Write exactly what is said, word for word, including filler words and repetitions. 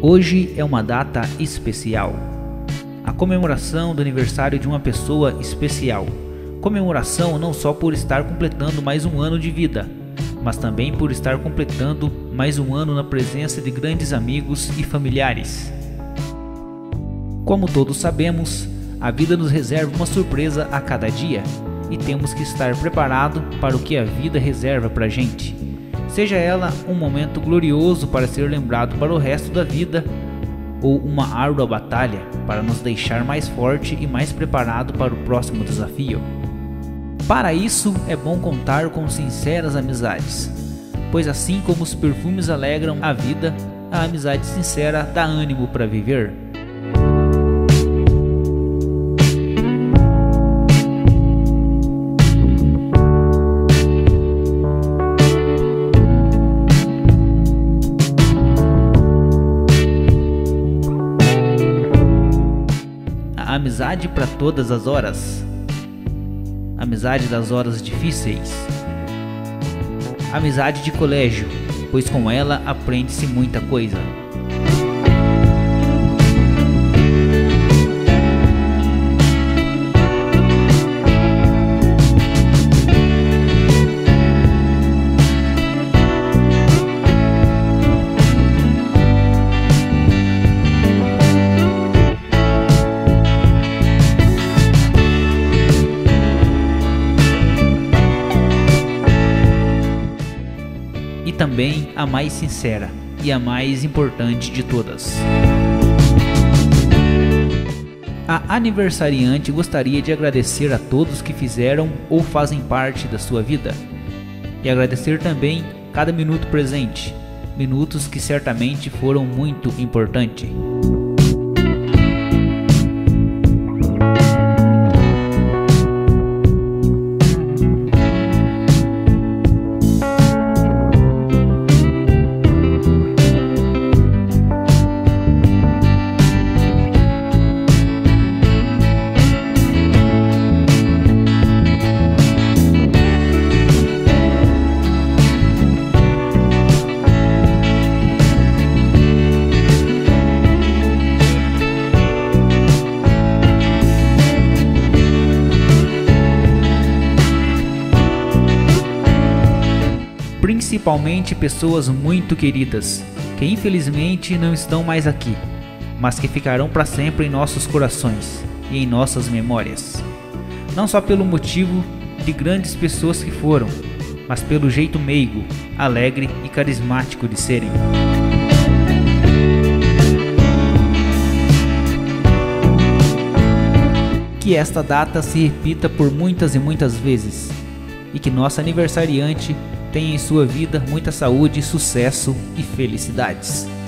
Hoje é uma data especial, a comemoração do aniversário de uma pessoa especial. Comemoração não só por estar completando mais um ano de vida, mas também por estar completando mais um ano na presença de grandes amigos e familiares. Como todos sabemos, a vida nos reserva uma surpresa a cada dia e temos que estar preparado para o que a vida reserva para a gente. Seja ela um momento glorioso para ser lembrado para o resto da vida, ou uma árdua batalha para nos deixar mais forte e mais preparado para o próximo desafio. Para isso é bom contar com sinceras amizades, pois assim como os perfumes alegram a vida, a amizade sincera dá ânimo para viver. Amizade para todas as horas. Amizade das horas difíceis. Amizade de colégio, pois com ela aprende-se muita coisa. E também a mais sincera e a mais importante de todas. A aniversariante gostaria de agradecer a todos que fizeram ou fazem parte da sua vida, e agradecer também cada minuto presente, minutos que certamente foram muito importantes. Principalmente pessoas muito queridas, que infelizmente não estão mais aqui, mas que ficarão para sempre em nossos corações e em nossas memórias. Não só pelo motivo de grandes pessoas que foram, mas pelo jeito meigo, alegre e carismático de serem. Que esta data se repita por muitas e muitas vezes, e que nossa aniversariante tenha em sua vida muita saúde, sucesso e felicidades.